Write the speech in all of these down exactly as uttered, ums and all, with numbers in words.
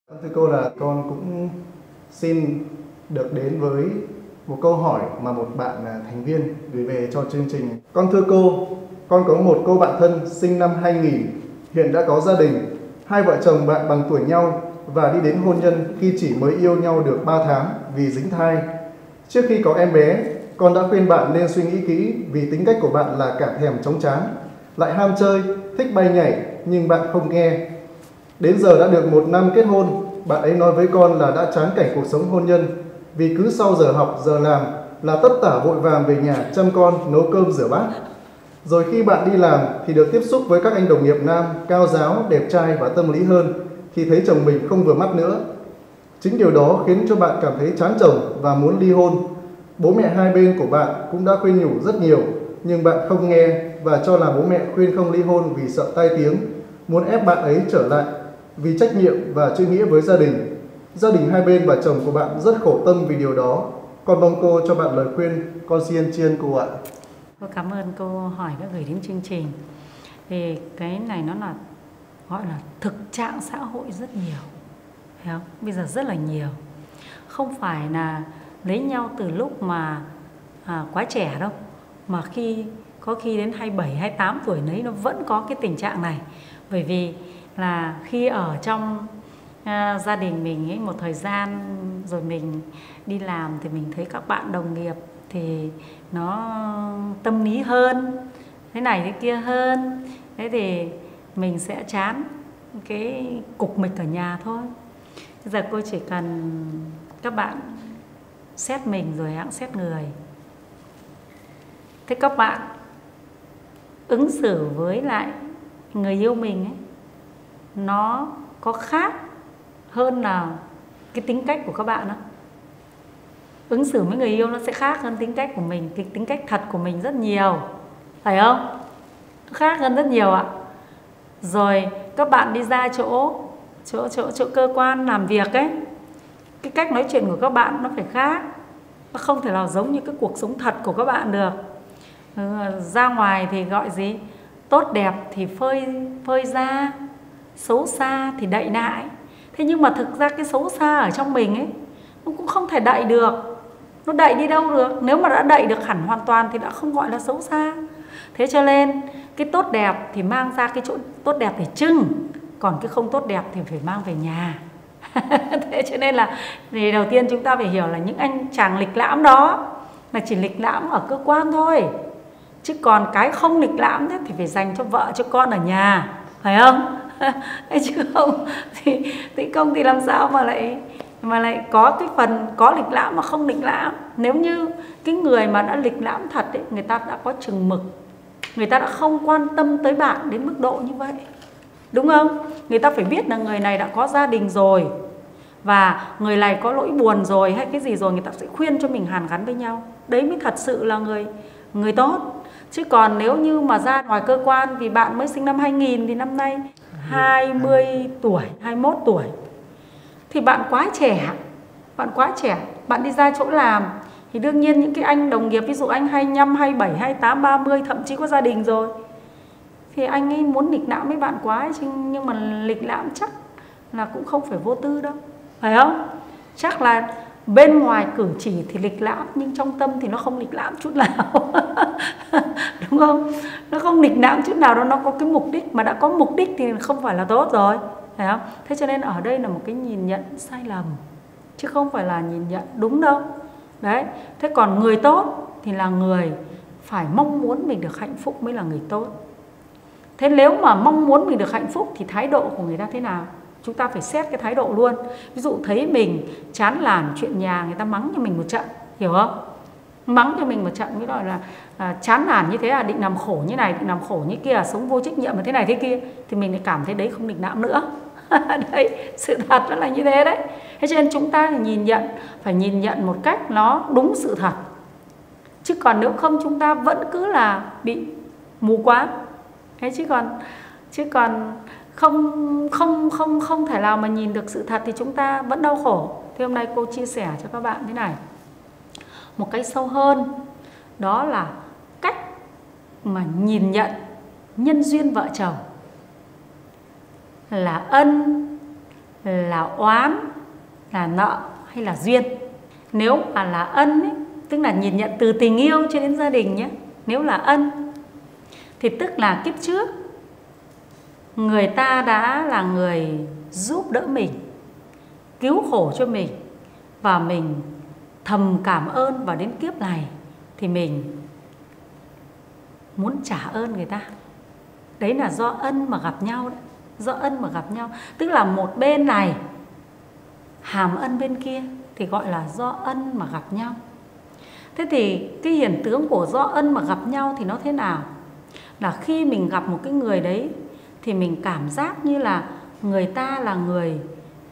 Thưa cô, là con cũng xin được đến với một câu hỏi mà một bạn thành viên gửi về cho chương trình. Con thưa cô, con có một cô bạn thân sinh năm hai nghìn, hiện đã có gia đình. Hai vợ chồng bạn bằng tuổi nhau và đi đến hôn nhân khi chỉ mới yêu nhau được ba tháng vì dính thai. Trước khi có em bé, con đã khuyên bạn nên suy nghĩ kỹ vì tính cách của bạn là cả thèm chóng chán, lại ham chơi, thích bay nhảy, nhưng bạn không nghe. Đến giờ đã được một năm kết hôn, bạn ấy nói với con là đã chán cảnh cuộc sống hôn nhân vì cứ sau giờ học, giờ làm là tất tả vội vàng về nhà chăm con, nấu cơm, rửa bát. Rồi khi bạn đi làm thì được tiếp xúc với các anh đồng nghiệp nam, cao ráo, đẹp trai và tâm lý hơn thì thấy chồng mình không vừa mắt nữa. Chính điều đó khiến cho bạn cảm thấy chán chồng và muốn ly hôn. Bố mẹ hai bên của bạn cũng đã khuyên nhủ rất nhiều, nhưng bạn không nghe và cho là bố mẹ khuyên không ly hôn vì sợ tai tiếng, muốn ép bạn ấy trở lại vì trách nhiệm và chữ nghĩa với gia đình. Gia đình hai bên và chồng của bạn rất khổ tâm vì điều đó. Con mong cô cho bạn lời khuyên. Con xin tri ân cô ạ. Tôi cảm ơn cô hỏi đã gửi đến chương trình. Thì cái này nó là gọi là thực trạng xã hội rất nhiều, phải không? Bây giờ rất là nhiều. Không phải là lấy nhau từ lúc mà à, quá trẻ đâu, mà khi có khi đến hai mươi bảy, hai mươi tám tuổi đấy nó vẫn có cái tình trạng này. Bởi vì là khi ở trong à, gia đình mình ấy một thời gian rồi mình đi làm thì mình thấy các bạn đồng nghiệp thì nó tâm lý hơn, thế này thế kia hơn, thế thì mình sẽ chán cái cục mịch ở nhà thôi. Bây giờ cô chỉ cần các bạn xét mình rồi hãng xét người. Thế các bạn ứng xử với lại người yêu mình ấy, nó có khác hơn là cái tính cách của các bạn đó. Ứng xử với người yêu nó sẽ khác hơn tính cách của mình, cái tính cách thật của mình rất nhiều, phải không? Nó khác hơn rất nhiều ạ. Rồi các bạn đi ra chỗ chỗ chỗ chỗ cơ quan làm việc ấy, cái cách nói chuyện của các bạn nó phải khác, nó không thể nào giống như cái cuộc sống thật của các bạn được. Ừ, ra ngoài thì gọi gì? Tốt đẹp thì phơi phơi ra, xấu xa thì đậy lại. Thế nhưng mà thực ra cái xấu xa ở trong mình ấy, nó cũng không thể đậy được. Nó đậy đi đâu được? Nếu mà đã đậy được hẳn hoàn toàn thì đã không gọi là xấu xa. Thế cho nên cái tốt đẹp thì mang ra cái chỗ tốt đẹp để trưng, còn cái không tốt đẹp thì phải mang về nhà. Thế cho nên là thì đầu tiên chúng ta phải hiểu là những anh chàng lịch lãm đó là chỉ lịch lãm ở cơ quan thôi, chứ còn cái không lịch lãm ấy, thì phải dành cho vợ cho con ở nhà, phải không? Chứ không thì, thì không thì làm sao mà lại mà lại có cái phần có lịch lãm mà không lịch lãm. Nếu như cái người mà đã lịch lãm thật ấy, người ta đã có chừng mực, người ta đã không quan tâm tới bạn đến mức độ như vậy, đúng không? Người ta phải biết là người này đã có gia đình rồi và người này có nỗi buồn rồi hay cái gì rồi, người ta sẽ khuyên cho mình hàn gắn với nhau. Đấy mới thật sự là người người tốt. Chứ còn nếu như mà ra ngoài cơ quan, vì bạn mới sinh năm hai nghìn thì năm nay hai mươi tuổi, hai mươi mốt tuổi, thì bạn quá trẻ, bạn quá trẻ, bạn đi ra chỗ làm thì đương nhiên những cái anh đồng nghiệp, ví dụ anh hai mươi lăm, hai mươi bảy, hai mươi tám, ba mươi, thậm chí có gia đình rồi, thì anh ấy muốn lịch lãm với bạn quá ấy, nhưng mà lịch lãm chắc là cũng không phải vô tư đâu, phải không? Chắc là bên ngoài cử chỉ thì lịch lãm nhưng trong tâm thì nó không lịch lãm chút nào. Đúng không? Nó không lịch lãm chút nào đâu, nó có cái mục đích, mà đã có mục đích thì không phải là tốt rồi, phải không? Thế cho nên ở đây là một cái nhìn nhận sai lầm, chứ không phải là nhìn nhận đúng đâu. Đấy, thế còn người tốt thì là người phải mong muốn mình được hạnh phúc mới là người tốt. Thế nếu mà mong muốn mình được hạnh phúc thì thái độ của người ta thế nào? Chúng ta phải xét cái thái độ luôn. Ví dụ thấy mình chán làn chuyện nhà, người ta mắng cho mình một trận, hiểu không? Mắng cho mình một trận mới gọi là à, chán nản như thế à, định làm khổ như này, định làm khổ như kia, sống vô trách nhiệm là thế này thế kia, thì mình lại cảm thấy đấy không lịch lãm nữa. Đấy, sự thật nó là như thế đấy. Thế cho nên chúng ta phải nhìn nhận, phải nhìn nhận một cách nó đúng sự thật. Chứ còn nếu không chúng ta vẫn cứ là bị mù quáng. Thế chứ còn chứ còn không không không không thể nào mà nhìn được sự thật thì chúng ta vẫn đau khổ. Thì hôm nay cô chia sẻ cho các bạn thế này, một cái sâu hơn, đó là cách mà nhìn nhận nhân duyên vợ chồng là ân, là oán, là nợ hay là duyên. Nếu mà là ân ấy, tức là nhìn nhận từ tình yêu cho đến gia đình nhé. Nếu là ân thì tức là kiếp trước người ta đã là người giúp đỡ mình, cứu khổ cho mình, và mình thầm cảm ơn, và đến kiếp này thì mình muốn trả ơn người ta. Đấy là do ân mà gặp nhau đấy. Do ân mà gặp nhau, tức là một bên này hàm ân bên kia, thì gọi là do ân mà gặp nhau. Thế thì cái hiện tượng của do ân mà gặp nhau thì nó thế nào? Là khi mình gặp một cái người đấy thì mình cảm giác như là người ta là người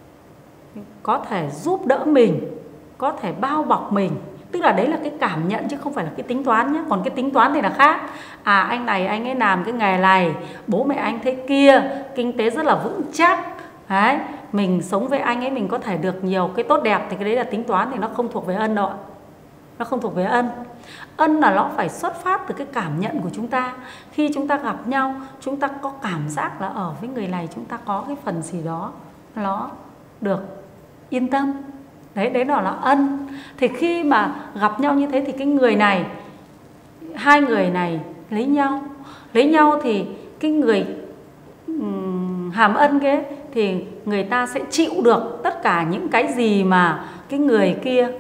có thể giúp đỡ mình, có thể bao bọc mình. Tức là đấy là cái cảm nhận chứ không phải là cái tính toán nhé. Còn cái tính toán thì là khác. À, anh này anh ấy làm cái nghề này, bố mẹ anh thế kia, kinh tế rất là vững chắc. Đấy, mình sống với anh ấy mình có thể được nhiều cái tốt đẹp, thì cái đấy là tính toán, thì nó không thuộc về ân đâu ạ. Nó không thuộc về ân. Ân là nó phải xuất phát từ cái cảm nhận của chúng ta. Khi chúng ta gặp nhau, chúng ta có cảm giác là ở với người này chúng ta có cái phần gì đó nó được yên tâm. Đấy, đấy là nó ân. Thì khi mà gặp nhau như thế thì cái người này, hai người này lấy nhau. Lấy nhau thì cái người um, hàm ân cái thì người ta sẽ chịu được tất cả những cái gì mà cái người kia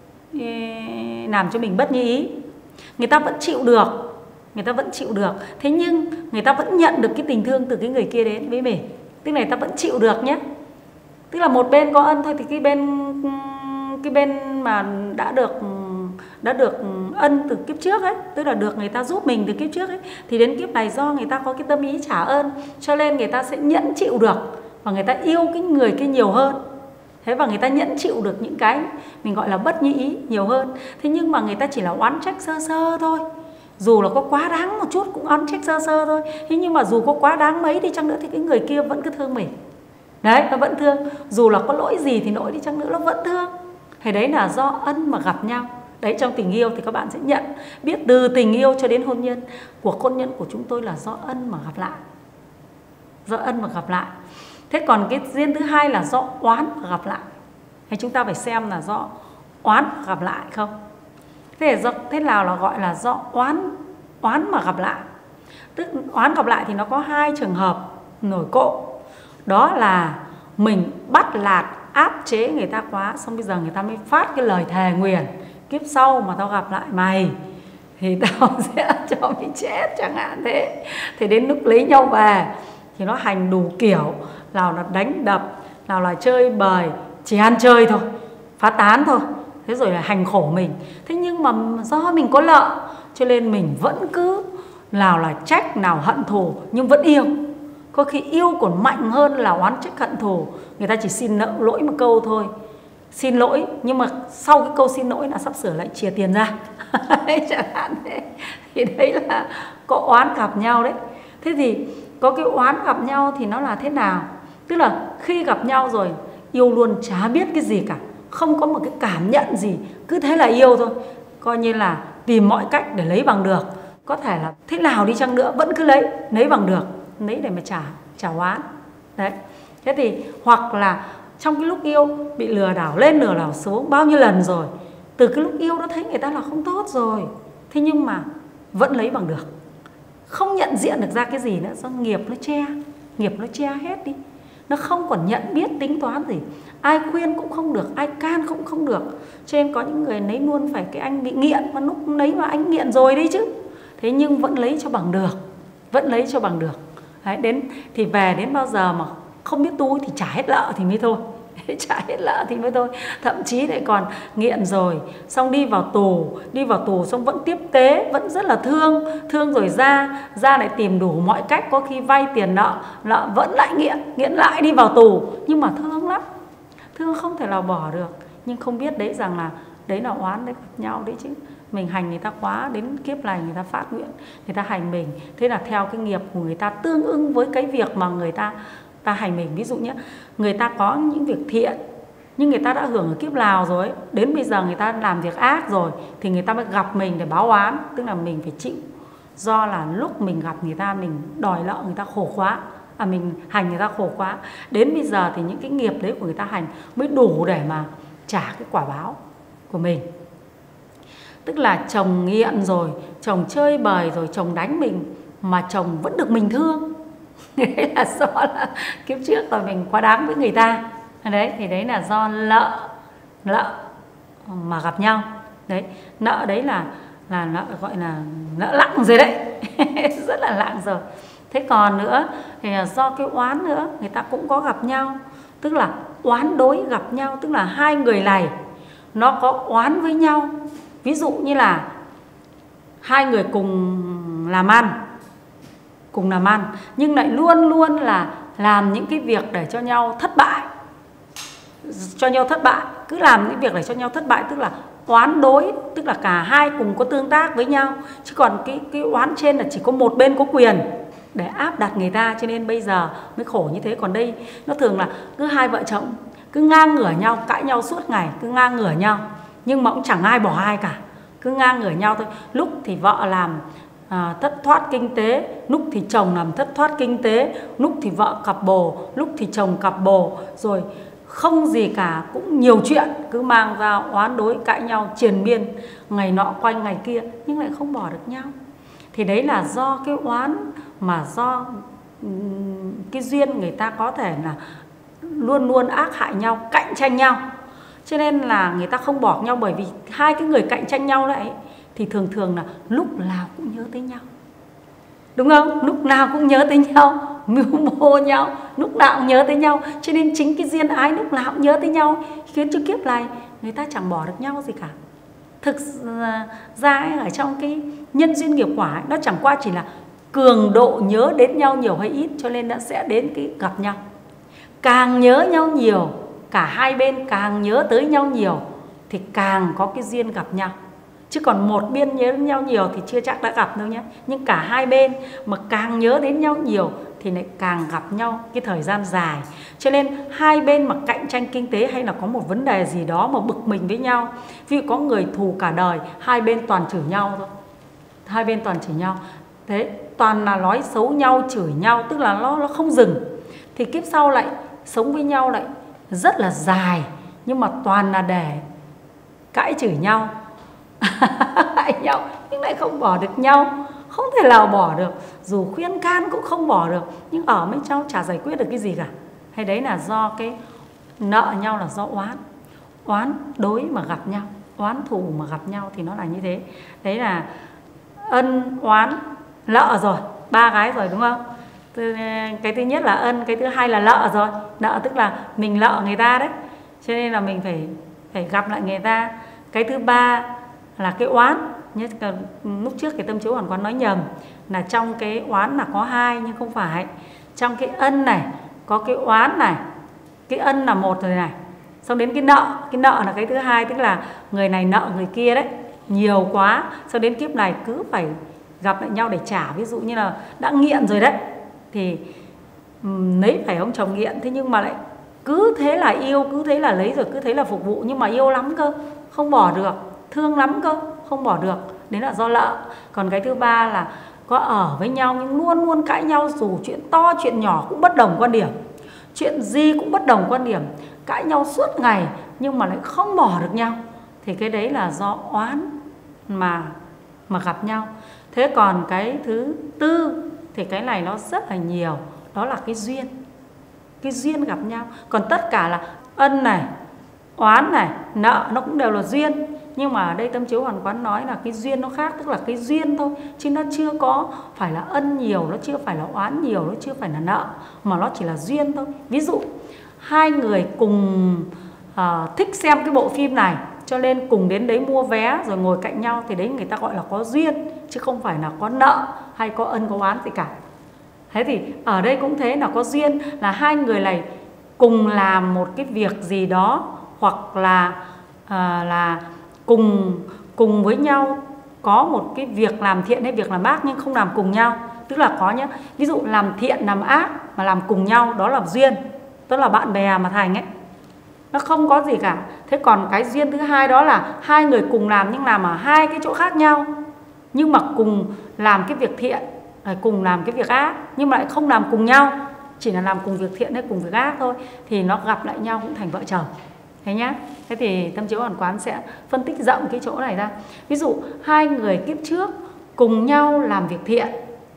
làm cho mình bất như ý. Người ta vẫn chịu được, người ta vẫn chịu được. Thế nhưng người ta vẫn nhận được cái tình thương từ cái người kia đến với mình. Tức là người ta vẫn chịu được nhé. Tức là một bên có ân thôi thì cái bên cái bên mà đã được đã được ân từ kiếp trước ấy, tức là được người ta giúp mình từ kiếp trước ấy, thì đến kiếp này do người ta có cái tâm ý trả ơn, cho nên người ta sẽ nhẫn chịu được, và người ta yêu cái người kia nhiều hơn. Thế và người ta nhẫn chịu được những cái mình gọi là bất như ý nhiều hơn. Thế nhưng mà người ta chỉ là oán trách sơ sơ thôi. Dù là có quá đáng một chút cũng oán trách sơ sơ thôi. Thế nhưng mà dù có quá đáng mấy đi chăng nữa thì cái người kia vẫn cứ thương mình. Đấy, nó vẫn thương. Dù là có lỗi gì thì lỗi đi chăng nữa nó vẫn thương. Thế đấy là do ân mà gặp nhau. Đấy, trong tình yêu thì các bạn sẽ nhận biết từ tình yêu cho đến hôn nhân. Cuộc hôn nhân của chúng tôi là do ân mà gặp lại. Do ân mà gặp lại. Thế còn cái duyên thứ hai là do oán mà gặp lại. Thế chúng ta phải xem là do oán mà gặp lại không. Thế, do, thế nào là gọi là do oán oán mà gặp lại? Tức oán gặp lại thì nó có hai trường hợp nổi cộ. Đó là mình bắt lạt áp chế người ta quá, xong bây giờ người ta mới phát cái lời thề nguyền: kiếp sau mà tao gặp lại mày thì tao sẽ cho mày chết chẳng hạn thế. Thì đến lúc lấy nhau về thì nó hành đủ kiểu, nào là đánh đập, nào là chơi bời, chỉ ăn chơi thôi, phá tán thôi. Thế rồi là hành khổ mình. Thế nhưng mà do mình có nợ cho nên mình vẫn cứ nào là trách, nào hận thù, nhưng vẫn yêu. Có khi yêu còn mạnh hơn là oán trách hận thù. Người ta chỉ xin nợ lỗi một câu thôi, xin lỗi, nhưng mà sau cái câu xin lỗi là sắp sửa lại chia tiền ra chẳng hạn thế. Thì đấy là có oán gặp nhau đấy. Thế thì có cái oán gặp nhau thì nó là thế nào? Tức là khi gặp nhau rồi yêu luôn chả biết cái gì cả, không có một cái cảm nhận gì, cứ thế là yêu thôi. Coi như là tìm mọi cách để lấy bằng được. Có thể là thế nào đi chăng nữa vẫn cứ lấy, lấy bằng được, lấy để mà trả, trả oán. Đấy. Thế thì hoặc là trong cái lúc yêu bị lừa đảo lên lừa đảo xuống bao nhiêu lần rồi, từ cái lúc yêu nó thấy người ta là không tốt rồi, thế nhưng mà vẫn lấy bằng được, không nhận diện được ra cái gì nữa, do nghiệp nó che, nghiệp nó che hết đi. Nó không còn nhận biết tính toán gì, ai khuyên cũng không được, ai can cũng không được. Cho nên có những người lấy luôn phải cái anh bị nghiện, mà lúc lấy mà anh nghiện rồi đấy chứ, thế nhưng vẫn lấy cho bằng được, vẫn lấy cho bằng được. Đấy, đến thì về đến bao giờ mà không biết tu thì trả hết nợ thì mới thôi. Trả hết nợ thì mới thôi. Thậm chí lại còn nghiện rồi, xong đi vào tù, đi vào tù xong vẫn tiếp tế, vẫn rất là thương, thương rồi ra, ra lại tìm đủ mọi cách, có khi vay tiền nợ, nợ vẫn lại nghiện, nghiện lại đi vào tù, nhưng mà thương lắm, thương không thể nào bỏ được. Nhưng không biết đấy rằng là đấy là oán đấy, gặp nhau đấy chứ. Mình hành người ta quá, đến kiếp này người ta phát nguyện, người ta hành mình, thế là theo cái nghiệp của người ta tương ưng với cái việc mà người ta ta hành mình. Ví dụ nhé, người ta có những việc thiện nhưng người ta đã hưởng ở kiếp nào rồi, đến bây giờ người ta làm việc ác rồi thì người ta mới gặp mình để báo oán. Tức là mình phải chịu, do là lúc mình gặp người ta mình đòi nợ người ta khổ quá, à mình hành người ta khổ quá. Đến bây giờ thì những cái nghiệp đấy của người ta hành mới đủ để mà trả cái quả báo của mình. Tức là chồng nghiện rồi, chồng chơi bời rồi, chồng đánh mình mà chồng vẫn được mình thương. Đấy là do là kiếp trước là mình quá đáng với người ta. Đấy thì đấy là do nợ nợ mà gặp nhau. Đấy, nợ đấy là là nợ gọi là nợ nặng rồi đấy. Rất là nặng rồi. Thế còn nữa thì là do cái oán nữa, người ta cũng có gặp nhau. Tức là oán đối gặp nhau, tức là hai người này nó có oán với nhau. Ví dụ như là hai người cùng làm ăn, cùng làm ăn nhưng lại luôn luôn là làm những cái việc để cho nhau thất bại, cho nhau thất bại, cứ làm những việc để cho nhau thất bại, tức là oán đối, tức là cả hai cùng có tương tác với nhau, chứ còn cái cái oán trên là chỉ có một bên có quyền để áp đặt người ta, cho nên bây giờ mới khổ như thế. Còn đây nó thường là cứ hai vợ chồng cứ ngang ngửa nhau, cãi nhau suốt ngày, cứ ngang ngửa nhau nhưng mà cũng chẳng ai bỏ ai cả, cứ ngang ngửa nhau thôi. Lúc thì vợ làm à, thất thoát kinh tế, lúc thì chồng làm thất thoát kinh tế, lúc thì vợ cặp bồ, lúc thì chồng cặp bồ, rồi không gì cả, cũng nhiều chuyện, cứ mang ra oán đối cãi nhau triền miên, ngày nọ quanh ngày kia nhưng lại không bỏ được nhau. Thì đấy là do cái oán, mà do cái duyên người ta có thể là luôn luôn ác hại nhau, cạnh tranh nhau, cho nên là người ta không bỏ nhau. Bởi vì hai cái người cạnh tranh nhau lại thì thường thường là lúc nào cũng nhớ tới nhau, đúng không? Lúc nào cũng nhớ tới nhau, mưu mô nhau, lúc nào cũng nhớ tới nhau. Cho nên chính cái duyên ái lúc nào cũng nhớ tới nhau khiến cho kiếp này người ta chẳng bỏ được nhau gì cả. Thực ra ấy, ở trong cái nhân duyên nghiệp quả ấy, nó chẳng qua chỉ là cường độ nhớ đến nhau nhiều hay ít, cho nên nó sẽ đến cái gặp nhau. Càng nhớ nhau nhiều, cả hai bên càng nhớ tới nhau nhiều thì càng có cái duyên gặp nhau. Chứ còn một bên nhớ đến nhau nhiều thì chưa chắc đã gặp đâu nhé. Nhưng cả hai bên mà càng nhớ đến nhau nhiều thì lại càng gặp nhau cái thời gian dài. Cho nên hai bên mà cạnh tranh kinh tế hay là có một vấn đề gì đó mà bực mình với nhau, ví dụ có người thù cả đời, hai bên toàn chửi nhau thôi. Hai bên toàn chửi nhau. Thế toàn là nói xấu nhau, chửi nhau, tức là nó, nó không dừng. Thì kiếp sau lại sống với nhau lại rất là dài, nhưng mà toàn là để cãi chửi nhau. Cãi nhau nhưng lại không bỏ được nhau, không thể nào bỏ được, dù khuyên can cũng không bỏ được, nhưng ở bên trong chả giải quyết được cái gì cả. Hay đấy là do cái nợ nhau, là do oán, oán đối mà gặp nhau, oán thù mà gặp nhau thì nó là như thế. Đấy là ân, oán, nợ rồi, ba cái rồi đúng không? Cái thứ nhất là ân, cái thứ hai là nợ rồi. Nợ tức là mình nợ người ta đấy, cho nên là mình phải phải gặp lại người ta. Cái thứ ba là cái oán. Nhất lúc trước cái tâm chiếu hoàn quán nói nhầm là trong cái oán là có hai, nhưng không phải. Trong cái ân này có cái oán này, cái ân là một rồi này, xong đến cái nợ, cái nợ là cái thứ hai, tức là người này nợ người kia đấy nhiều quá, sau đến kiếp này cứ phải gặp lại nhau để trả. Ví dụ như là đã nghiện rồi đấy thì um, lấy phải ông chồng nghiện, thế nhưng mà lại cứ thế là yêu, cứ thế là lấy, rồi cứ thế là phục vụ, nhưng mà yêu lắm cơ, không bỏ được, thương lắm cơ, không bỏ được. Đấy là do nợ. Còn cái thứ ba là có ở với nhau nhưng luôn luôn cãi nhau, dù chuyện to chuyện nhỏ cũng bất đồng quan điểm, chuyện gì cũng bất đồng quan điểm, cãi nhau suốt ngày nhưng mà lại không bỏ được nhau, thì cái đấy là do oán mà mà gặp nhau. Thế còn cái thứ tư thì cái này nó rất là nhiều, đó là cái duyên, cái duyên gặp nhau. Còn tất cả là ân này, oán này, nợ nó cũng đều là duyên. Nhưng mà ở đây tâm chiếu hoàn quán nói là cái duyên nó khác, tức là cái duyên thôi, chứ nó chưa có phải là ân nhiều, nó chưa phải là oán nhiều, nó chưa phải là nợ, mà nó chỉ là duyên thôi. Ví dụ hai người cùng uh, thích xem cái bộ phim này, cho nên cùng đến đấy mua vé rồi ngồi cạnh nhau, thì đấy người ta gọi là có duyên, chứ không phải là có nợ hay có ân có oán gì cả. Thế thì ở đây cũng thế, là có duyên là hai người này cùng làm một cái việc gì đó, hoặc là uh, là cùng cùng với nhau có một cái việc làm thiện hay việc làm ác nhưng không làm cùng nhau. Tức là có nhá, ví dụ làm thiện làm ác mà làm cùng nhau, đó là duyên, tức là bạn bè mà thành ấy, nó không có gì cả. Thế còn cái duyên thứ hai đó là hai người cùng làm nhưng làm ở hai cái chỗ khác nhau, nhưng mà cùng làm cái việc thiện, cùng làm cái việc ác nhưng mà lại không làm cùng nhau, chỉ là làm cùng việc thiện hay cùng việc ác thôi, thì nó gặp lại nhau cũng thành vợ chồng. Thế nhá. Thế thì Tâm Chiếu Hoàn Quán sẽ phân tích rộng cái chỗ này ra. Ví dụ hai người kiếp trước cùng nhau làm việc thiện,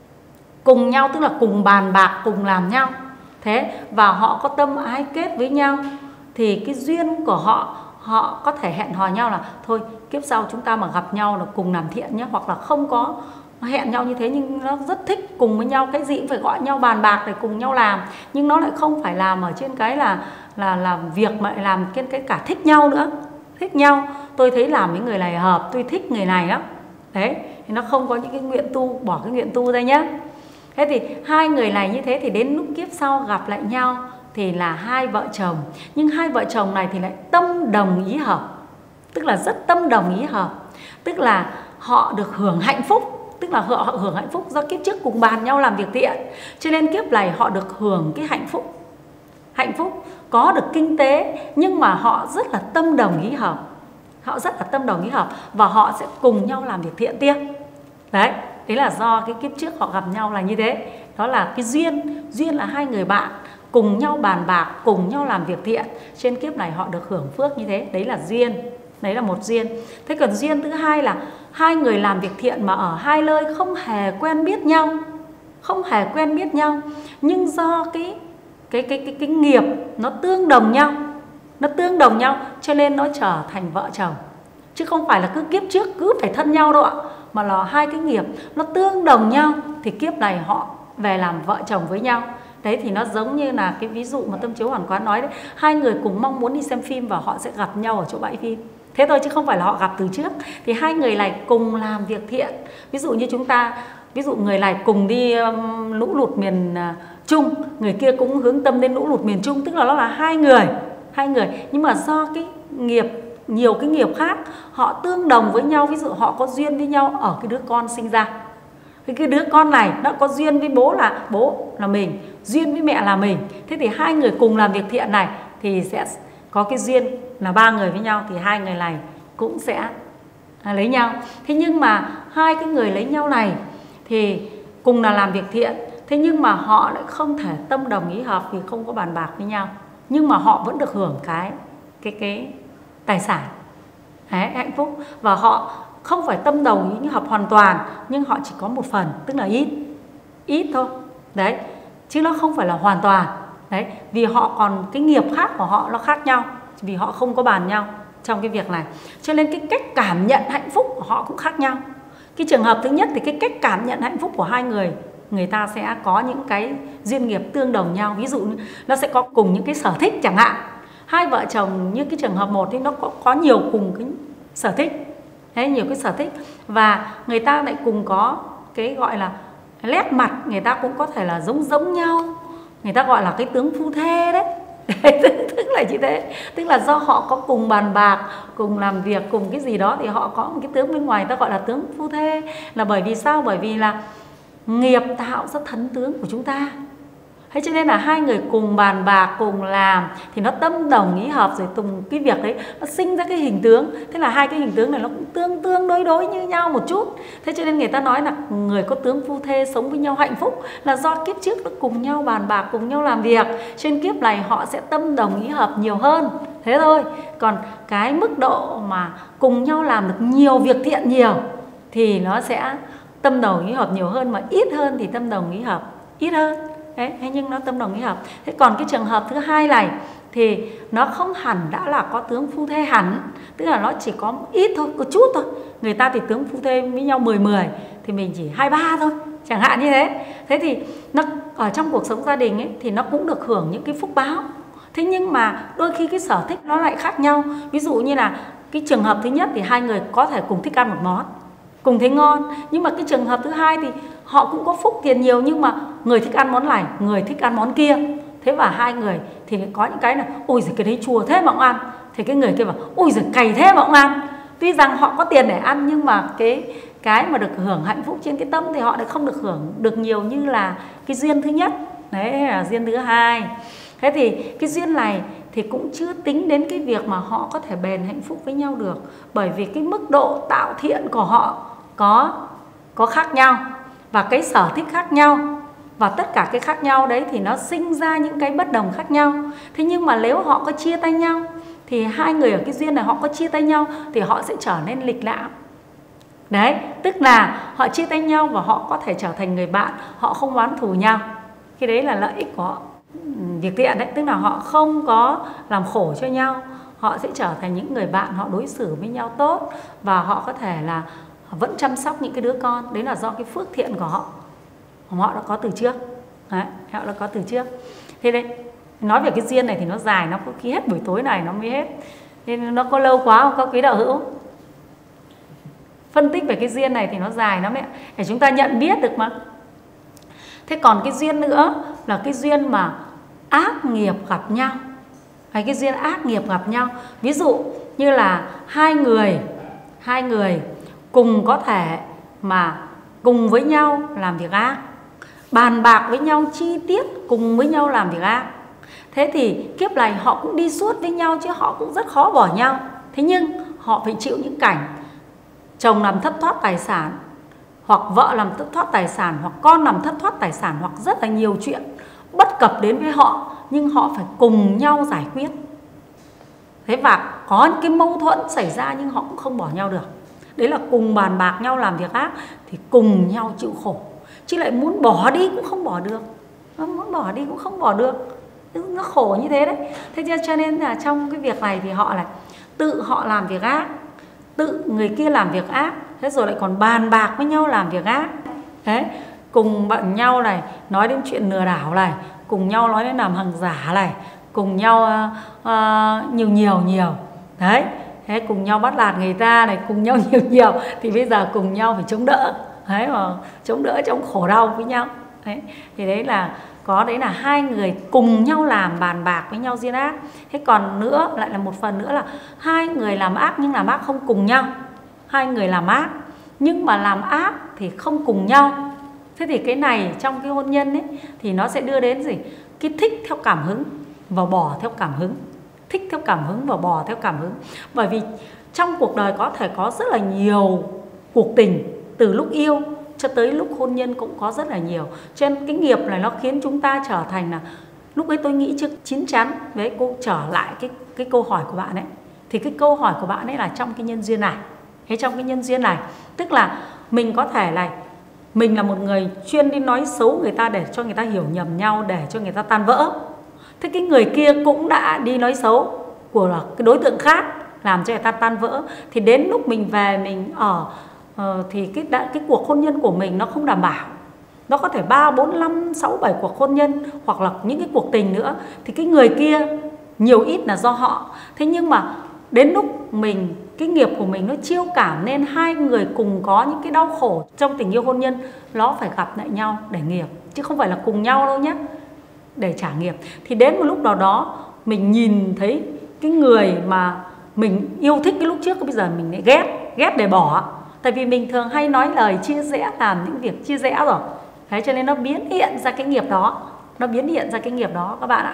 cùng nhau tức là cùng bàn bạc, cùng làm nhau. Thế và họ có tâm ái kết với nhau, thì cái duyên của họ, họ có thể hẹn hò nhau là thôi kiếp sau chúng ta mà gặp nhau là cùng làm thiện nhé, hoặc là không có hẹn nhau như thế nhưng nó rất thích cùng với nhau, cái gì cũng phải gọi nhau bàn bạc để cùng nhau làm, nhưng nó lại không phải làm ở trên cái là là làm việc mà lại làm trên cái cả thích nhau nữa. Thích nhau, tôi thấy làm với người này hợp, tôi thích người này lắm. Đấy, thì nó không có những cái nguyện tu, bỏ cái nguyện tu ra nhé. Thế thì hai người này như thế thì đến lúc kiếp sau gặp lại nhau thì là hai vợ chồng. Nhưng hai vợ chồng này thì lại tâm đồng ý hợp, tức là rất tâm đồng ý hợp, tức là họ được hưởng hạnh phúc, tức là họ hưởng hạnh phúc do kiếp trước cùng bàn nhau làm việc thiện, cho nên kiếp này họ được hưởng cái hạnh phúc. Hạnh phúc có được kinh tế, nhưng mà họ rất là tâm đồng ý hợp. Họ rất là tâm đồng ý hợp và họ sẽ cùng nhau làm việc thiện tiếp. Đấy, đấy là do cái kiếp trước họ gặp nhau là như thế. Đó là cái duyên. Duyên là hai người bạn cùng nhau bàn bạc, cùng nhau làm việc thiện. Trên kiếp này họ được hưởng phước như thế. Đấy là duyên. Đấy là một duyên. Thế còn duyên thứ hai là hai người làm việc thiện mà ở hai nơi không hề quen biết nhau. Không hề quen biết nhau. Nhưng do cái cái cái cái, cái nghiệp nó tương đồng nhau, nó tương đồng nhau cho nên nó trở thành vợ chồng. Chứ không phải là cứ kiếp trước cứ phải thân nhau đâu ạ, mà là hai cái nghiệp nó tương đồng nhau thì kiếp này họ về làm vợ chồng với nhau. Đấy thì nó giống như là cái ví dụ mà Tâm Chiếu Hoàn Quán nói đấy, hai người cùng mong muốn đi xem phim và họ sẽ gặp nhau ở chỗ bãi phim. Thế thôi chứ không phải là họ gặp từ trước. Thì hai người này cùng làm việc thiện. Ví dụ như chúng ta, ví dụ người này cùng đi um, lũ lụt miền uh, Trung, người kia cũng hướng tâm đến lũ lụt miền Trung, tức là nó là hai người, hai người. Nhưng mà do cái nghiệp, nhiều cái nghiệp khác, họ tương đồng với nhau. Ví dụ họ có duyên với nhau ở cái đứa con sinh ra. Cái đứa con này nó có duyên với bố là bố là mình, duyên với mẹ là mình. Thế thì hai người cùng làm việc thiện này thì sẽ có cái duyên là ba người với nhau, thì hai người này cũng sẽ lấy nhau. Thế nhưng mà hai cái người lấy nhau này thì cùng là làm việc thiện, thế nhưng mà họ lại không thể tâm đồng ý hợp vì không có bàn bạc với nhau. Nhưng mà họ vẫn được hưởng cái cái cái tài sản. Đấy, hạnh phúc. Và họ không phải tâm đồng ý hợp hoàn toàn, nhưng họ chỉ có một phần, tức là ít. Ít thôi. Đấy, chứ nó không phải là hoàn toàn. Đấy, vì họ còn cái nghiệp khác của họ nó khác nhau, vì họ không có bàn nhau trong cái việc này. Cho nên cái cách cảm nhận hạnh phúc của họ cũng khác nhau. Cái trường hợp thứ nhất thì cái cách cảm nhận hạnh phúc của hai người, người ta sẽ có những cái duyên nghiệp tương đồng nhau. Ví dụ nó sẽ có cùng những cái sở thích chẳng hạn. Hai vợ chồng như cái trường hợp một thì nó có, có nhiều cùng cái sở thích. Đấy, nhiều cái sở thích. Và người ta lại cùng có cái gọi là nét mặt, người ta cũng có thể là giống giống nhau. Người ta gọi là cái tướng phu thê đấy. Tức là như thế. Tức là do họ có cùng bàn bạc, cùng làm việc, cùng cái gì đó thì họ có một cái tướng bên ngoài ta gọi là tướng phu thê. Là bởi vì sao? Bởi vì là nghiệp tạo ra thân tướng của chúng ta. Thế cho nên là hai người cùng bàn bạc, cùng làm thì nó tâm đồng ý hợp rồi cùng cái việc đấy nó sinh ra cái hình tướng. Thế là hai cái hình tướng này nó cũng tương tương đối đối như nhau một chút. Thế cho nên người ta nói là người có tướng phu thê sống với nhau hạnh phúc là do kiếp trước nó cùng nhau bàn bạc, cùng nhau làm việc. Trên kiếp này họ sẽ tâm đồng ý hợp nhiều hơn. Thế thôi. Còn cái mức độ mà cùng nhau làm được nhiều việc thiện nhiều thì nó sẽ tâm đồng ý hợp nhiều hơn, mà ít hơn thì tâm đồng ý hợp ít hơn. Đấy, nhưng nó tâm đồng ý hợp. Thế còn cái trường hợp thứ hai này thì nó không hẳn đã là có tướng phu thê hẳn, tức là nó chỉ có ít thôi, có chút thôi. Người ta thì tướng phu thê với nhau mười mười thì mình chỉ hai ba thôi, chẳng hạn như thế. Thế thì nó ở trong cuộc sống gia đình ấy, thì nó cũng được hưởng những cái phúc báo. Thế nhưng mà đôi khi cái sở thích nó lại khác nhau. Ví dụ như là cái trường hợp thứ nhất thì hai người có thể cùng thích ăn một món, cùng thấy ngon. Nhưng mà cái trường hợp thứ hai thì họ cũng có phúc tiền nhiều, nhưng mà người thích ăn món này, người thích ăn món kia. Thế và hai người thì có những cái là ôi giời cái đấy chua thế mà ông ăn, thì cái người kia bảo ôi giời cay thế mà ông ăn. Tuy rằng họ có tiền để ăn nhưng mà cái cái mà được hưởng hạnh phúc trên cái tâm thì họ lại không được hưởng được nhiều như là cái duyên thứ nhất. Đấy là duyên thứ hai. Thế thì cái duyên này thì cũng chưa tính đến cái việc mà họ có thể bền hạnh phúc với nhau được, bởi vì cái mức độ tạo thiện của họ có có khác nhau và cái sở thích khác nhau. và tất cả cái khác nhau đấy thì nó sinh ra những cái bất đồng khác nhau. Thế nhưng mà nếu họ có chia tay nhau thì hai người ở cái duyên này họ có chia tay nhau thì họ sẽ trở nên lịch lãm. Đấy, tức là họ chia tay nhau và họ có thể trở thành người bạn, họ không oán thù nhau. Cái đấy là lợi ích của họ. Việc thiện đấy, tức là họ không có làm khổ cho nhau, họ sẽ trở thành những người bạn, họ đối xử với nhau tốt và họ có thể là vẫn chăm sóc những cái đứa con. Đấy là do cái phước thiện của họ, họ đã có từ trước. Đấy, họ đã có từ trước. Thế đây, nói về cái duyên này thì nó dài, nó có khi hết buổi tối này nó mới hết. Nên nó có lâu quá không các quý đạo hữu? Phân tích về cái duyên này thì nó dài lắm ạ, để chúng ta nhận biết được mà. Thế còn cái duyên nữa là cái duyên mà ác nghiệp gặp nhau. Hay cái duyên ác nghiệp gặp nhau. Ví dụ như là hai người Hai người cùng có thể mà cùng với nhau làm việc ác, bàn bạc với nhau chi tiết, cùng với nhau làm việc ác. Thế thì kiếp này họ cũng đi suốt với nhau chứ họ cũng rất khó bỏ nhau. Thế nhưng họ phải chịu những cảnh chồng làm thất thoát tài sản, hoặc vợ làm thất thoát tài sản, hoặc con làm thất thoát tài sản, hoặc rất là nhiều chuyện bất cập đến với họ, nhưng họ phải cùng nhau giải quyết. Thế và có những cái mâu thuẫn xảy ra nhưng họ cũng không bỏ nhau được. Đấy là cùng bàn bạc nhau làm việc ác thì cùng nhau chịu khổ. Chứ lại muốn bỏ đi cũng không bỏ được, muốn bỏ đi cũng không bỏ được, nó khổ như thế đấy. Thế cho nên là trong cái việc này thì họ lại tự họ làm việc ác, tự người kia làm việc ác, thế rồi lại còn bàn bạc với nhau làm việc ác. Đấy, cùng bạn nhau này nói đến chuyện lừa đảo này, cùng nhau nói đến làm hàng giả này, cùng nhau uh, uh, nhiều nhiều nhiều. Đấy, thế cùng nhau bắt nạt người ta này, cùng nhau nhiều nhiều. Thì bây giờ cùng nhau phải chống đỡ. Đấy, mà chống đỡ trong khổ đau với nhau. Đấy, thì đấy là có, đấy là hai người cùng nhau làm, bàn bạc với nhau duyên ác. Thế còn nữa, lại là một phần nữa là hai người làm ác nhưng làm ác không cùng nhau. Hai người làm ác nhưng mà làm ác thì không cùng nhau. Thế thì cái này trong cái hôn nhân ấy thì nó sẽ đưa đến gì? Cái thích theo cảm hứng và bỏ theo cảm hứng. Thích theo cảm hứng và bỏ theo cảm hứng. Bởi vì trong cuộc đời có thể có rất là nhiều cuộc tình, từ lúc yêu cho tới lúc hôn nhân cũng có rất là nhiều. Cho nên cái nghiệp này nó khiến chúng ta trở thành là, lúc ấy tôi nghĩ trước chín chắn với cô trở lại cái, cái câu hỏi của bạn ấy. Thì cái câu hỏi của bạn ấy là trong cái nhân duyên này. Thế trong cái nhân duyên này, tức là mình có thể là mình là một người chuyên đi nói xấu người ta để cho người ta hiểu nhầm nhau, để cho người ta tan vỡ. Thế cái người kia cũng đã đi nói xấu của cái đối tượng khác, làm cho người ta tan vỡ. Thì đến lúc mình về mình ở uh, thì cái, đã, cái cuộc hôn nhân của mình nó không đảm bảo. Nó có thể ba, bốn, năm, sáu, bảy cuộc hôn nhân, hoặc là những cái cuộc tình nữa. Thì cái người kia nhiều ít là do họ. Thế nhưng mà đến lúc mình, cái nghiệp của mình nó chiêu cảm nên hai người cùng có những cái đau khổ trong tình yêu hôn nhân, nó phải gặp lại nhau để nghiệp, chứ không phải là cùng nhau đâu nhé, để trả nghiệp. Thì đến một lúc nào đó mình nhìn thấy cái người mà mình yêu thích cái lúc trước, bây giờ mình lại ghét, ghét để bỏ. Tại vì mình thường hay nói lời chia rẽ, làm những việc chia rẽ rồi. Thế cho nên nó biến hiện ra cái nghiệp đó, nó biến hiện ra cái nghiệp đó các bạn ạ.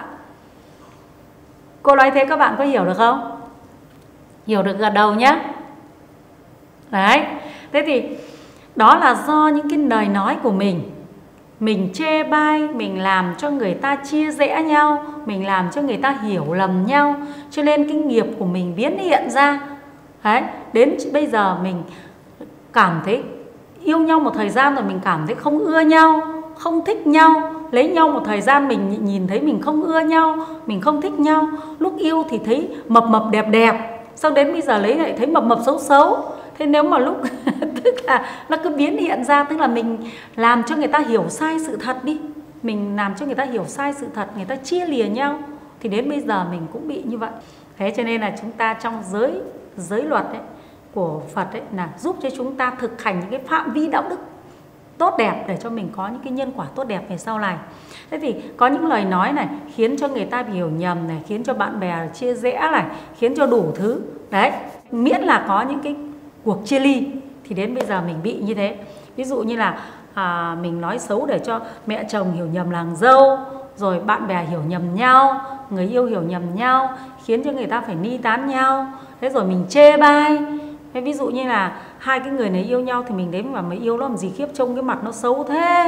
Cô nói thế các bạn có hiểu được không? Hiểu được gật đầu nhé. Đấy, thế thì đó là do những cái lời nói của mình. Mình chê bai, mình làm cho người ta chia rẽ nhau, mình làm cho người ta hiểu lầm nhau, cho nên cái nghiệp của mình biến hiện ra. Đấy, đến bây giờ mình cảm thấy yêu nhau một thời gian rồi mình cảm thấy không ưa nhau, không thích nhau. Lấy nhau một thời gian mình nhìn thấy mình không ưa nhau, mình không thích nhau. Lúc yêu thì thấy mập mập đẹp đẹp, sau đến bây giờ lấy lại thấy mập mập xấu xấu. Thế nếu mà lúc tức là nó cứ biến hiện ra, tức là mình làm cho người ta hiểu sai sự thật đi. Mình làm cho người ta hiểu sai sự thật, người ta chia lìa nhau. Thì đến bây giờ mình cũng bị như vậy. Thế cho nên là chúng ta trong giới giới luật ấy, của Phật ấy, là giúp cho chúng ta thực hành những cái phạm vi đạo đức tốt đẹp để cho mình có những cái nhân quả tốt đẹp về sau này. Thế thì có những lời nói này khiến cho người ta bị hiểu nhầm này, khiến cho bạn bè chia rẽ này, khiến cho đủ thứ. Đấy, miễn là có những cái cuộc chia ly thì đến bây giờ mình bị như thế. Ví dụ như là à, mình nói xấu để cho mẹ chồng hiểu nhầm nàng dâu, rồi bạn bè hiểu nhầm nhau, người yêu hiểu nhầm nhau, khiến cho người ta phải ly tán nhau. Thế rồi mình chê bai. Thế ví dụ như là hai cái người này yêu nhau thì mình đến mà mới yêu nó làm gì khiếp, trông cái mặt nó xấu thế,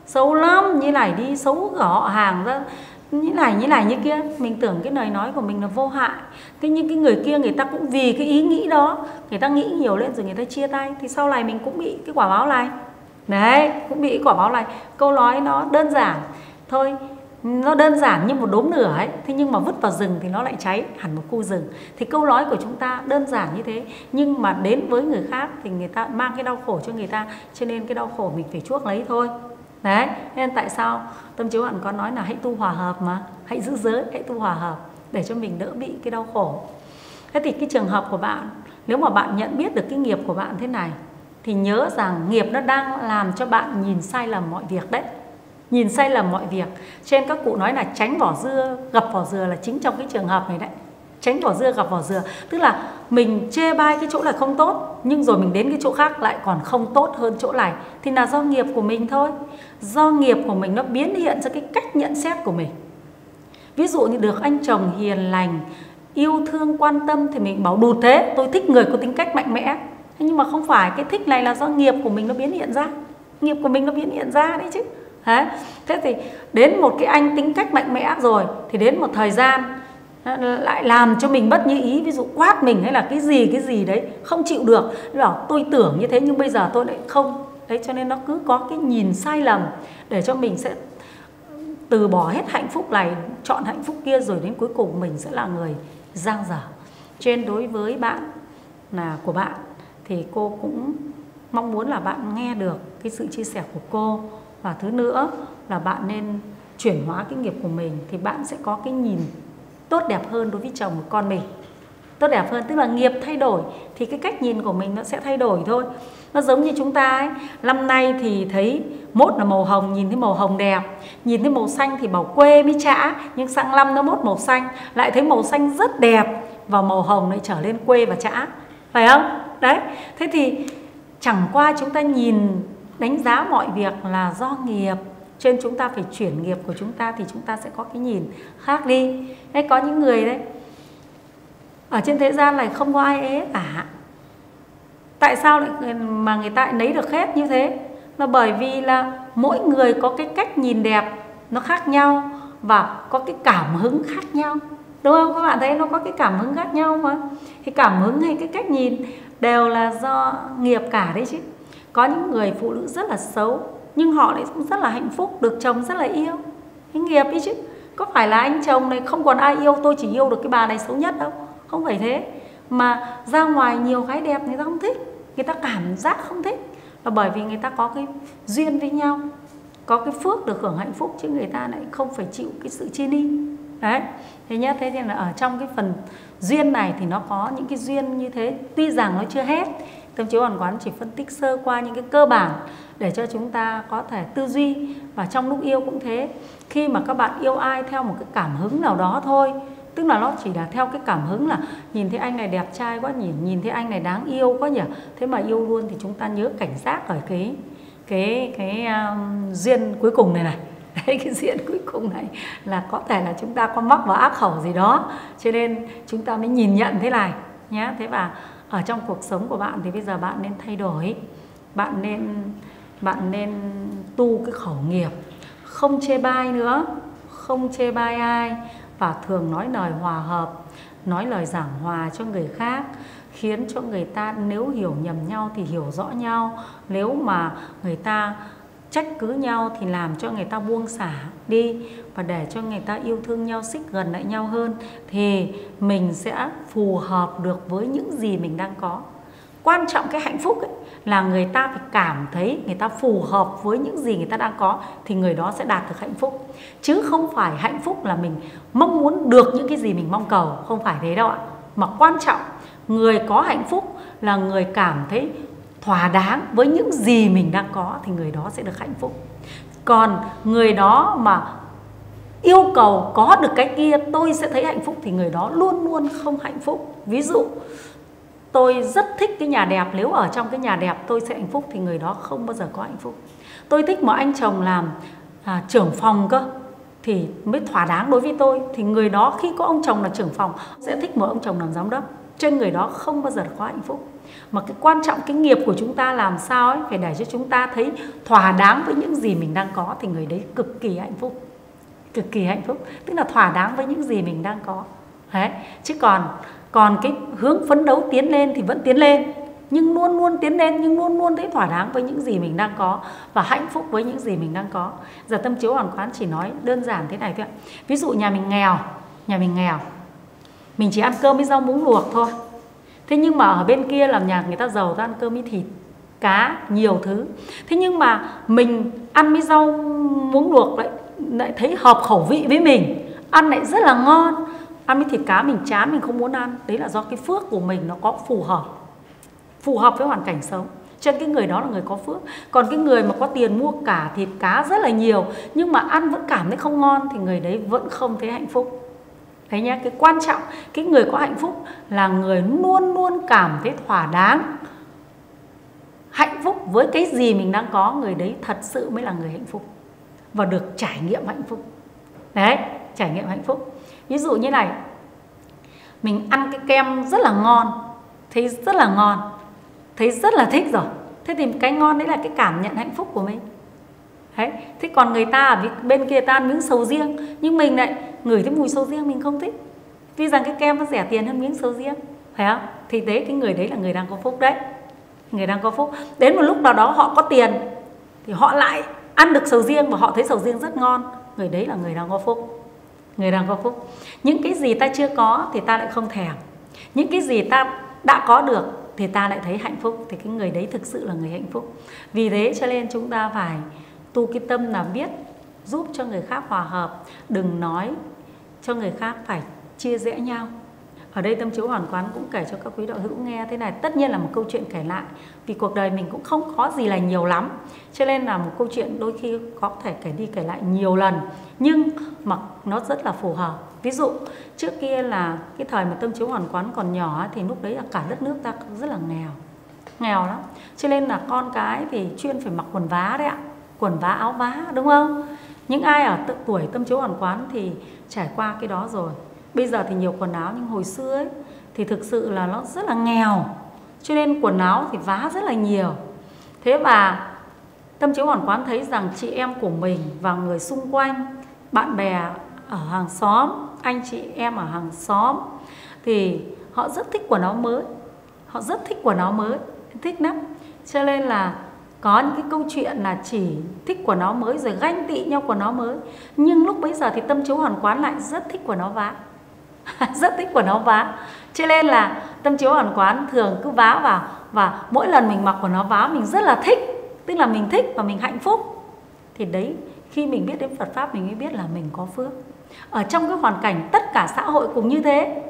xấu lắm, như này đi xấu cả họ hàng ra, như này như này như kia. Mình tưởng cái lời nói của mình là vô hại. Thế nhưng cái người kia người ta cũng vì cái ý nghĩ đó, người ta nghĩ nhiều lên rồi người ta chia tay. Thì sau này mình cũng bị cái quả báo này. Đấy, cũng bị cái quả báo này. Câu nói nó đơn giản thôi, nó đơn giản như một đốm lửa ấy. Thế nhưng mà vứt vào rừng thì nó lại cháy hẳn một khu rừng. Thì câu nói của chúng ta đơn giản như thế, nhưng mà đến với người khác thì người ta mang cái đau khổ cho người ta. Cho nên cái đau khổ mình phải chuốc lấy thôi. Đấy, nên tại sao Tâm Chiếu Hẳn có nói là hãy tu hòa hợp mà, hãy giữ giới, hãy tu hòa hợp để cho mình đỡ bị cái đau khổ. Thế thì cái trường hợp của bạn, nếu mà bạn nhận biết được cái nghiệp của bạn thế này, thì nhớ rằng nghiệp nó đang làm cho bạn nhìn sai lầm mọi việc đấy. Nhìn sai lầm mọi việc. Trên các cụ nói là tránh vỏ dưa gặp vỏ dừa là chính trong cái trường hợp này đấy. Tránh vỏ dưa gặp vỏ dừa, tức là mình chê bai cái chỗ này không tốt, nhưng rồi mình đến cái chỗ khác lại còn không tốt hơn chỗ này. Thì là do nghiệp của mình thôi. Do nghiệp của mình nó biến hiện ra cái cách nhận xét của mình. Ví dụ như được anh chồng hiền lành, yêu thương, quan tâm thì mình bảo đùt thế, tôi thích người có tính cách mạnh mẽ. Thế nhưng mà không phải, cái thích này là do nghiệp của mình nó biến hiện ra. Nghiệp của mình nó biến hiện ra đấy chứ. Đấy. Thế thì đến một cái anh tính cách mạnh mẽ rồi, thì đến một thời gian lại làm cho mình bất như ý. Ví dụ quát mình hay là cái gì cái gì đấy không chịu được, bảo tôi tưởng như thế nhưng bây giờ tôi lại không. Đấy, cho nên nó cứ có cái nhìn sai lầm để cho mình sẽ từ bỏ hết hạnh phúc này, chọn hạnh phúc kia, rồi đến cuối cùng mình sẽ là người giang dở. Cho nên đối với bạn là của bạn thì cô cũng mong muốn là bạn nghe được cái sự chia sẻ của cô. Và thứ nữa là bạn nên chuyển hóa cái nghiệp của mình, thì bạn sẽ có cái nhìn tốt đẹp hơn đối với chồng và con mình. Tốt đẹp hơn, tức là nghiệp thay đổi thì cái cách nhìn của mình nó sẽ thay đổi thôi. Nó giống như chúng ta ấy, năm nay thì thấy mốt là màu hồng, nhìn thấy màu hồng đẹp, nhìn thấy màu xanh thì bảo quê mới chã. Nhưng sang năm nó mốt màu xanh, lại thấy màu xanh rất đẹp, và màu hồng lại trở lên quê và chã, phải không? Đấy, thế thì chẳng qua chúng ta nhìn đánh giá mọi việc là do nghiệp, cho nên chúng ta phải chuyển nghiệp của chúng ta thì chúng ta sẽ có cái nhìn khác đi. Đấy, có những người đấy ở trên thế gian này không có ai ế cả. Tại sao lại mà người ta lại lấy được hết như thế? Là bởi vì là mỗi người có cái cách nhìn đẹp nó khác nhau và có cái cảm hứng khác nhau, đúng không? Các bạn thấy nó có cái cảm hứng khác nhau mà. Thì cảm hứng hay cái cách nhìn đều là do nghiệp cả đấy chứ. Có những người phụ nữ rất là xấu nhưng họ lại cũng rất là hạnh phúc, được chồng rất là yêu. Cái nghiệp ấy chứ. Có phải là anh chồng này không còn ai yêu, tôi chỉ yêu được cái bà này xấu nhất đâu. Không phải thế. Mà ra ngoài nhiều gái đẹp người ta không thích, người ta cảm giác không thích, là bởi vì người ta có cái duyên với nhau, có cái phước được hưởng hạnh phúc, chứ người ta lại không phải chịu cái sự chia ly. Đấy. Thế nhá, thế nên là ở trong cái phần duyên này thì nó có những cái duyên như thế. Tuy rằng nó chưa hết, Tâm Chiếu Hoàn Quán chỉ phân tích sơ qua những cái cơ bản để cho chúng ta có thể tư duy. Và trong lúc yêu cũng thế, khi mà các bạn yêu ai theo một cái cảm hứng nào đó thôi, tức là nó chỉ là theo cái cảm hứng là nhìn thấy anh này đẹp trai quá nhỉ, nhìn thấy anh này đáng yêu quá nhỉ, thế mà yêu luôn, thì chúng ta nhớ cảnh giác ở cái cái cái um, duyên cuối cùng này này. Đấy, cái duyên cuối cùng này là có thể là chúng ta có mắc vào ác khẩu gì đó, cho nên chúng ta mới nhìn nhận thế này nhé. Thế và ở trong cuộc sống của bạn thì bây giờ bạn nên thay đổi, bạn nên bạn nên tu cái khẩu nghiệp, không chê bai nữa, không chê bai ai, và thường nói lời hòa hợp, nói lời giảng hòa cho người khác, khiến cho người ta nếu hiểu nhầm nhau thì hiểu rõ nhau, nếu mà người ta trách cứ nhau thì làm cho người ta buông xả đi, và để cho người ta yêu thương nhau, xích gần lại nhau hơn, thì mình sẽ phù hợp được với những gì mình đang có. Quan trọng cái hạnh phúc ấy, là người ta phải cảm thấy người ta phù hợp với những gì người ta đang có, thì người đó sẽ đạt được hạnh phúc. Chứ không phải hạnh phúc là mình mong muốn được những cái gì mình mong cầu, không phải thế đâu ạ. Mà quan trọng, người có hạnh phúc là người cảm thấy thỏa đáng với những gì mình đang có, thì người đó sẽ được hạnh phúc. Còn người đó mà yêu cầu có được cái kia tôi sẽ thấy hạnh phúc, thì người đó luôn luôn không hạnh phúc. Ví dụ tôi rất thích cái nhà đẹp, nếu ở trong cái nhà đẹp tôi sẽ hạnh phúc, thì người đó không bao giờ có hạnh phúc. Tôi thích một anh chồng làm à, trưởng phòng cơ thì mới thỏa đáng đối với tôi, thì người đó khi có ông chồng là trưởng phòng sẽ thích một ông chồng làm giám đốc. trên người đó không bao giờ có hạnh phúc. Mà cái quan trọng cái nghiệp của chúng ta làm sao ấy, phải để cho chúng ta thấy thỏa đáng với những gì mình đang có thì người đấy cực kỳ hạnh phúc. Cực kỳ hạnh phúc, tức là thỏa đáng với những gì mình đang có. Đấy. Chứ còn còn cái hướng phấn đấu tiến lên thì vẫn tiến lên, nhưng luôn luôn tiến lên, nhưng luôn luôn thấy thỏa đáng với những gì mình đang có và hạnh phúc với những gì mình đang có. Giờ Tâm Chiếu Hoàn Quán chỉ nói đơn giản thế này thôi ạ. Ví dụ nhà mình nghèo, nhà mình nghèo, mình chỉ ăn cơm với rau muống luộc thôi. Thế nhưng mà ở bên kia làm nhà người ta giàu, ta ăn cơm với thịt, cá, nhiều thứ. Thế nhưng mà mình ăn với rau muống luộc lại, lại thấy hợp khẩu vị với mình, ăn lại rất là ngon. Ăn với thịt cá mình chán, mình không muốn ăn. Đấy là do cái phước của mình nó có phù hợp, phù hợp với hoàn cảnh sống. Cho nên cái người đó là người có phước. Còn cái người mà có tiền mua cả thịt cá rất là nhiều nhưng mà ăn vẫn cảm thấy không ngon thì người đấy vẫn không thấy hạnh phúc. Thấy nhá, cái quan trọng, cái người có hạnh phúc là người luôn luôn cảm thấy thỏa đáng, hạnh phúc với cái gì mình đang có. Người đấy thật sự mới là người hạnh phúc và được trải nghiệm hạnh phúc. Đấy, trải nghiệm hạnh phúc. Ví dụ như này, mình ăn cái kem rất là ngon, thấy rất là ngon, thấy rất là thích rồi. Thế thì cái ngon đấy là cái cảm nhận hạnh phúc của mình. Đấy. Thế còn người ta ở bên kia ta ăn miếng sầu riêng, nhưng mình lại ngửi thấy mùi sầu riêng mình không thích, vì rằng cái kem nó rẻ tiền hơn miếng sầu riêng, phải không? Thì đấy, cái người đấy là người đang có phúc đấy. Người đang có phúc. Đến một lúc nào đó họ có tiền thì họ lại ăn được sầu riêng và họ thấy sầu riêng rất ngon. Người đấy là người đang có phúc. Người đang có phúc. Những cái gì ta chưa có thì ta lại không thèm. Những cái gì ta đã có được thì ta lại thấy hạnh phúc. Thì cái người đấy thực sự là người hạnh phúc. Vì thế cho nên chúng ta phải tu cái tâm là biết giúp cho người khác hòa hợp. Đừng nói cho người khác phải chia rẽ nhau. Ở đây Tâm Chiếu Hoàn Quán cũng kể cho các quý đạo hữu nghe thế này. Tất nhiên là một câu chuyện kể lại, vì cuộc đời mình cũng không có gì là nhiều lắm, cho nên là một câu chuyện đôi khi có thể kể đi kể lại nhiều lần, nhưng mà nó rất là phù hợp. Ví dụ trước kia là cái thời mà Tâm Chiếu Hoàn Quán còn nhỏ thì lúc đấy là cả đất nước ta rất là nghèo, nghèo lắm. Cho nên là con cái thì chuyên phải mặc quần vá đấy ạ, quần vá áo vá, đúng không? Những ai ở tuổi Tâm Chiếu Hoàn Quán thì trải qua cái đó rồi. Bây giờ thì nhiều quần áo, nhưng hồi xưa ấy thì thực sự là nó rất là nghèo, cho nên quần áo thì vá rất là nhiều. Thế và Tâm Chiếu Hoàn Quán thấy rằng chị em của mình và người xung quanh, bạn bè ở hàng xóm, anh chị em ở hàng xóm thì họ rất thích quần áo mới. Họ rất thích quần áo mới, thích lắm. Cho nên là có những cái câu chuyện là chỉ thích quần áo mới rồi ganh tị nhau quần áo mới. Nhưng lúc bấy giờ thì Tâm Chiếu Hoàn Quán lại rất thích quần áo vá. Rất thích quần áo vá. Cho nên là Tâm Chiếu Hoàn Quán thường cứ vá vào, và mỗi lần mình mặc quần áo vá mình rất là thích. Tức là mình thích và mình hạnh phúc. Thì đấy, khi mình biết đến Phật Pháp mình mới biết là mình có phước. Ở trong cái hoàn cảnh tất cả xã hội cũng như thế,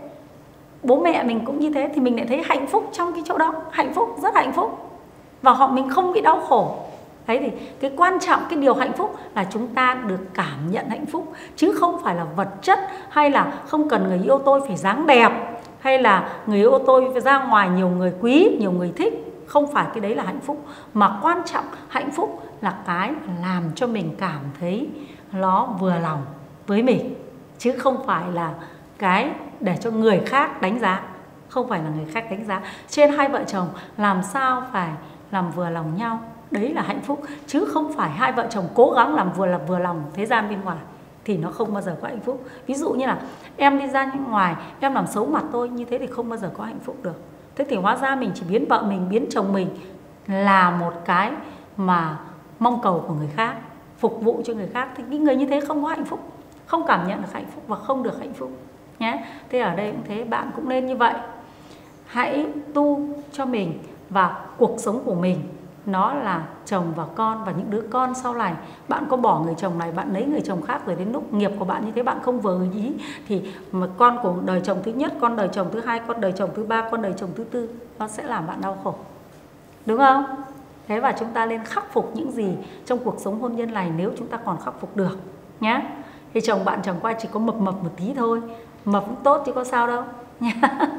bố mẹ mình cũng như thế, thì mình lại thấy hạnh phúc trong cái chỗ đó. Hạnh phúc, rất hạnh phúc. Và họ mình không bị đau khổ. Đấy, thì cái quan trọng, cái điều hạnh phúc là chúng ta được cảm nhận hạnh phúc, chứ không phải là vật chất, hay là không cần người yêu tôi phải dáng đẹp, hay là người yêu tôi phải ra ngoài nhiều người quý, nhiều người thích. Không phải cái đấy là hạnh phúc. Mà quan trọng hạnh phúc là cái làm cho mình cảm thấy nó vừa lòng với mình, chứ không phải là cái để cho người khác đánh giá. Không phải là người khác đánh giá. Trên hai vợ chồng làm sao phải làm vừa lòng nhau, đấy là hạnh phúc. Chứ không phải hai vợ chồng cố gắng làm vừa là vừa lòng thế gian bên ngoài, thì nó không bao giờ có hạnh phúc. Ví dụ như là em đi ra ngoài, em làm xấu mặt tôi, như thế thì không bao giờ có hạnh phúc được. Thế thì hóa ra mình chỉ biến vợ mình, biến chồng mình là một cái mà mong cầu của người khác, phục vụ cho người khác. Thì những người như thế không có hạnh phúc, không cảm nhận được hạnh phúc và không được hạnh phúc nhé. Thế ở đây cũng thế, bạn cũng nên như vậy. Hãy tu cho mình và cuộc sống của mình nó là chồng và con và những đứa con sau này. Bạn có bỏ người chồng này, bạn lấy người chồng khác, rồi đến lúc nghiệp của bạn như thế bạn không vừa ý, thì mà con của đời chồng thứ nhất, con đời chồng thứ hai, con đời chồng thứ ba, con đời chồng thứ tư, nó sẽ làm bạn đau khổ, đúng không? Thế và chúng ta nên khắc phục những gì trong cuộc sống hôn nhân này nếu chúng ta còn khắc phục được nhé. Thì chồng bạn chẳng qua chỉ có mập mập một tí thôi, mập cũng tốt chứ có sao đâu nhé.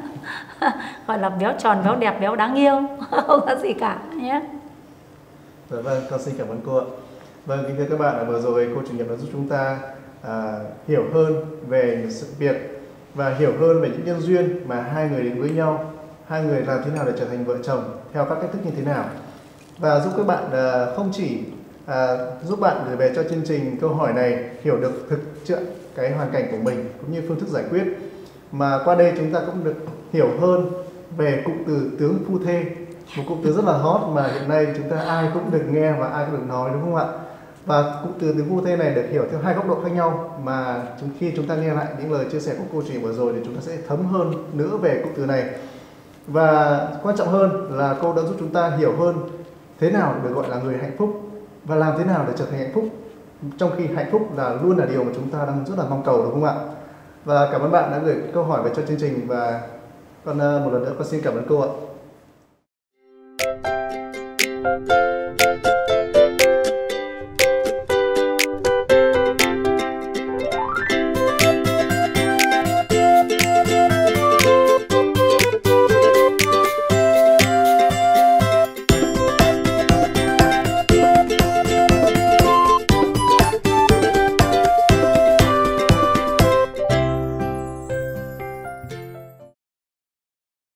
Gọi là béo tròn, béo đẹp, béo đáng yêu, không có gì cả nhé. Dạ vâng, con xin cảm ơn cô ạ. Vâng, kính thưa các bạn, vừa rồi cô chủ nhiệm đã giúp chúng ta à, hiểu hơn về sự việc và hiểu hơn về những nhân duyên mà hai người đến với nhau, hai người làm thế nào để trở thành vợ chồng, theo các cách thức như thế nào, và giúp các bạn uh, không chỉ uh, giúp bạn gửi về cho chương trình câu hỏi này hiểu được thực chất cái hoàn cảnh của mình cũng như phương thức giải quyết, mà qua đây chúng ta cũng được hiểu hơn về cụm từ tướng phu thê, một cụm từ rất là hot mà hiện nay chúng ta ai cũng được nghe và ai cũng được nói, đúng không ạ? Và cụm từ tướng phu thê này được hiểu theo hai góc độ khác nhau, mà chúng, khi chúng ta nghe lại những lời chia sẻ của cô chị vừa rồi thì chúng ta sẽ thấm hơn nữa về cụm từ này. Và quan trọng hơn là cô đã giúp chúng ta hiểu hơn thế nào được gọi là người hạnh phúc và làm thế nào để trở thành hạnh phúc, trong khi hạnh phúc là luôn là điều mà chúng ta đang rất là mong cầu, đúng không ạ? Và cảm ơn bạn đã gửi câu hỏi về cho chương trình, và con một lần nữa con xin cảm ơn cô ạ.